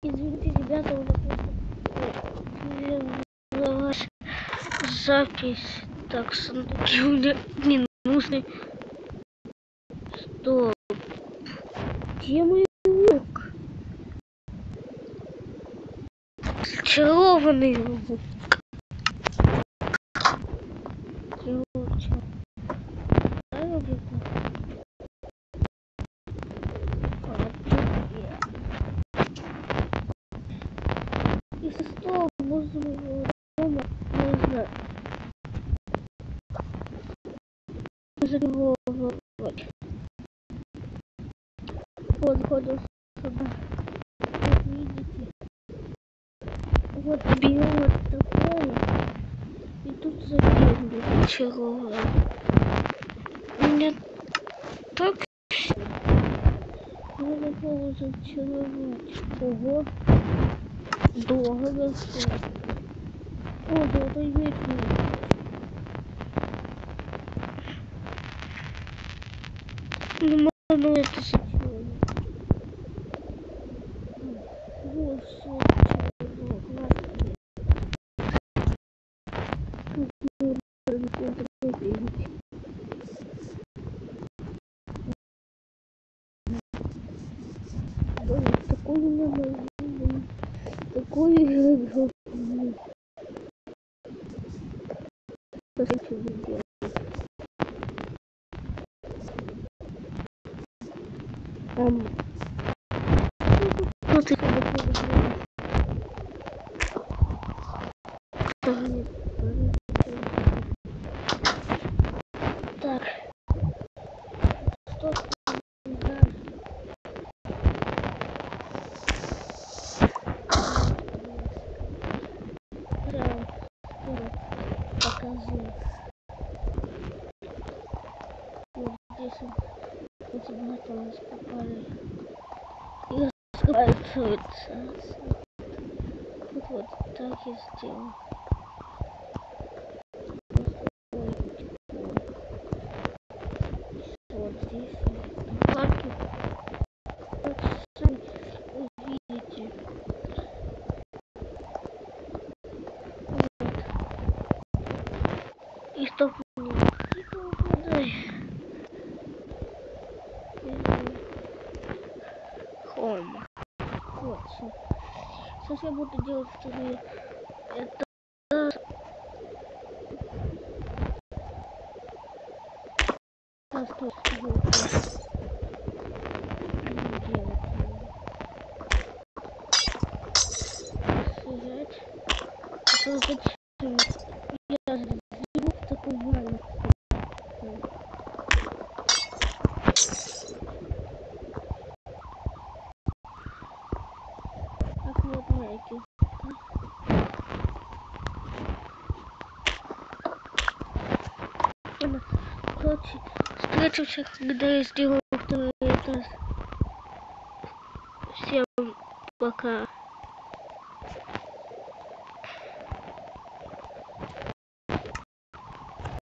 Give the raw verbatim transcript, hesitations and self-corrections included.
извините, ребята, у нас запись. Так, сундуки у меня не нужны. Стоп. Где мой лук? Зачарованный лук. Если что, можно его дома, не знаю. Загровывать. Вот, заходим сюда. Как видите. Вот берем вот такое. И тут заберем зачарованный. Мне так надо было зачаровать. Ого. Дорого стоит. О, да это вечный. Не могу это зачаровать. Вот все зачаровать. Такой у меня магазин. Такой игру. Посмотрите видео. Там. Вот и так. Что да. Прям покажу. Вот здесь вот мы там раскопали. И раскрывается. Вот, вот так я сделал. Вот здесь карты. Вот сами увидите. Вот. И чтоб не угадай. Home. Вот все. Сейчас я буду делать вторые. Это просто сидеть. Это зачем? Я звук такой маленький. Так вот лайки. Короче, встретимся, когда я сделаю второй этаж. Всем пока.